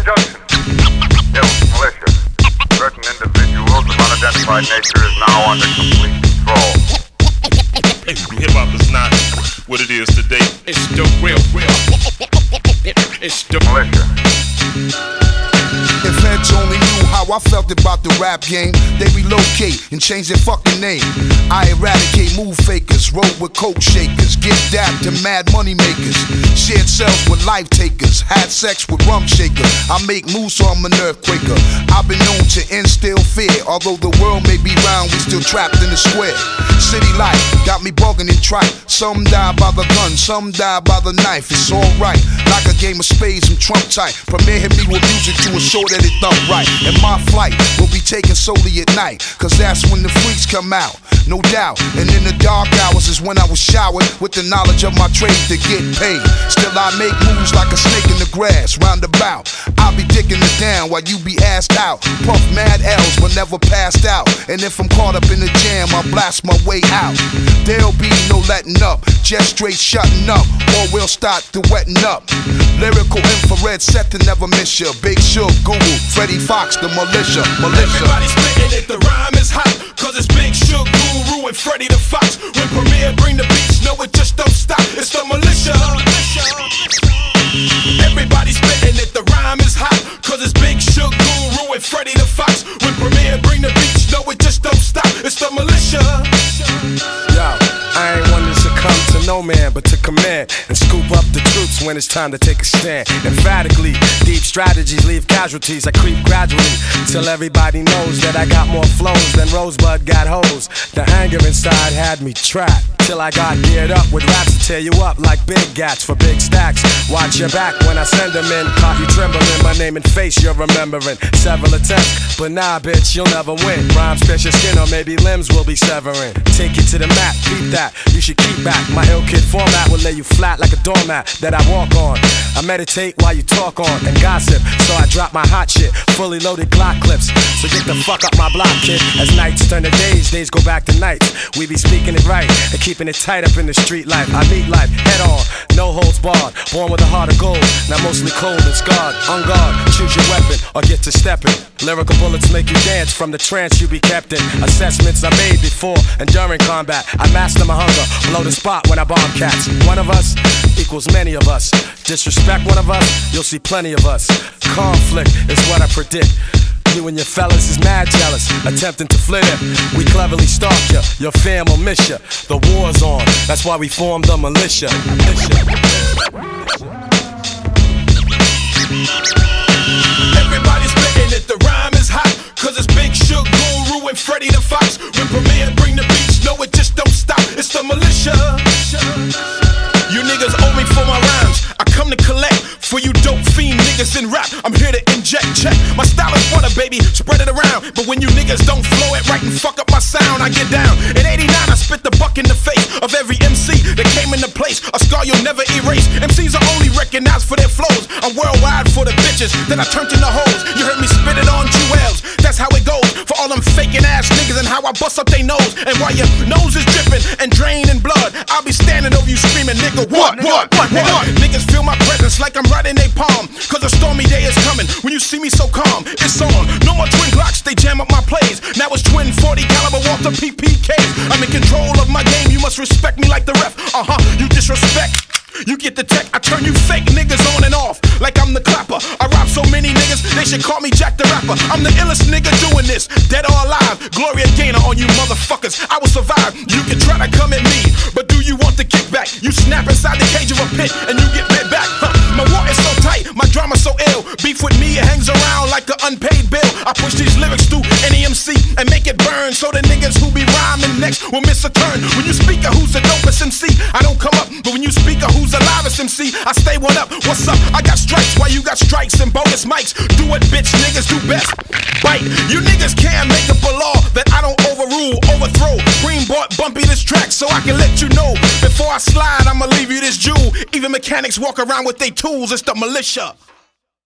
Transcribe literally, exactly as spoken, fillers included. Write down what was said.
Junction. Hills Militia. Certain individuals of unidentified nature is now under complete control. Hip-hop is not what it is today. It's the real, real. It's the Militia. If heads only knew how I felt about the rap game, they relocate and change their fucking name. I eradicate move fakers, roll with coke shakers, give dap to mad money makers, shared cells with life takers, had sex with rum shakers. I make moves so I'm an earthquaker. I've been known to instill fear. Although the world may be round, we still trapped in the square. City life got me bugging and trite. Some die by the gun, some die by the knife. It's alright, like a game of spades and trump tight. Premier hit me with music to assure that it thump right. And my flight will be taken solely at night, cause that's when the freaks come out, no doubt. And in the dark hours is when I was showered with the knowledge of my trade to get paid. Still I make moves like a snake in the grass, roundabout. I'll be dicking it down while you be assed out. Puff mad L's but never passed out. And if I'm caught up in the jam, I'll blast my way out. There'll be no letting up, just straight shutting up, or we'll start to wetting up. Lyrical infrared set to never miss ya. Big Shug, Google, Freddie Fox, the militia, militia. Everybody spitting it, the rhyme is hot, cause it's Big Shug, Guru, and Freddie the Fox. When Premier bring the beats, no it just don't stop, it's the militia. Everybody spitting it, the rhyme is hot, cause it's Big Shug, Guru, and Freddie the Fox. When Premier bring the beats, no it just don't stop, it's the militia. Yo, I ain't one to succumb to no man, but to command and scoop up the troops when it's time to take a stand. Emphatically, deep strategies leave casualties. I creep gradually till everybody knows that I got more flows than Rosebud got hoes. The anger inside had me trapped till I got geared up with raps to tear you up like big gats for big stacks. Watch your back when I send them in. Caught you trembling, my name and face you're remembering. Several attempts, but nah bitch, you'll never win. Rhymes pierce your skin or maybe limbs will be severing. Take you to the mat, beat that, you should keep back. My ill kid format will lay you flat like a doormat that I walk on. I meditate while you talk on and gossip, so I drop my hot shit, fully loaded Glock clips. So get the fuck up my block, kid. As nights turn to days, days go back to nights. We be speaking it right and keeping it tight up in the street life. I meet life head on, no holds barred. Born with a heart of gold, now mostly cold and scarred. On guard, choose your weapon or get to stepping. Lyrical bullets make you dance from the trance you be kept in. Assessments I made before and during combat. I master my hunger, blow the spot when I bomb cats. One of us equals many of us. Disrespect one of us, you'll see plenty of us. Conflict is what I predict. You and your fellas is mad jealous, attempting to flit it. We cleverly stalk ya, your fam will miss ya. The war's on, that's why we formed the militia. Everybody's spitting it, the rhyme is hot, cause it's Big Shug, Guru, and Freddie the Fox. When Premier bring the beats, no it just don't stop, it's the militia. You niggas owe me for my rhymes, I come to collect for you dope fiend niggas in rap. I'm here to inject, check. My style is water, baby, spread it around. But when you niggas don't flow it right and fuck up my sound, I get down. In eighty-nine, I spit the buck in the face of every M C that came into place. A scar you'll never erase. M Cs are only recognized for their flows. I'm worldwide for the bitches that I turned into hoes. You heard me spit it on jewels, that's how it goes. For all them faking ass niggas and how I bust up they nose. And while your nose is dripping and draining blood, I'll be standing over you screaming, nigga, what, what, what, what, what? Niggas feel my presence like I'm right in they palm, cause a stormy day is coming. When you see me so calm, it's on. No more twin Glocks, they jam up my plays. Now it's twin forty caliber Walther P P Ks. I'm in control of my game, you must respect me like the ref. Uh-huh, you disrespect, you get the tech. I turn you fake niggas on and off like I'm the clapper. I rob so many niggas, they should call me Jack the Rapper. I'm the illest nigga doing this, dead or alive. Gloria Gaynor on you motherfuckers, I will survive. You can try to come at me, but do you want the kickback? You snap inside the cage of a pit and you get bit back, huh? My war is so tight, my drama so ill. Beef with me, it hangs around like an unpaid bill. I push these lyrics through any M C and make it burn, so the niggas who be rhyming next will miss a turn. When you speak of who's the dopest M C, I don't come up. But when you speak of who's the livest M C, I stay one up. What's up? I got stripes while you got strikes and bonus mics. Do what bitch niggas do best, bite. You niggas can't make up a law that I don't overrule, overthrow. Green bought Bumpy this track so I can let you know. Before I slide, I'ma leave you this jewel. Even mechanics walk around with they tools, it's the militia.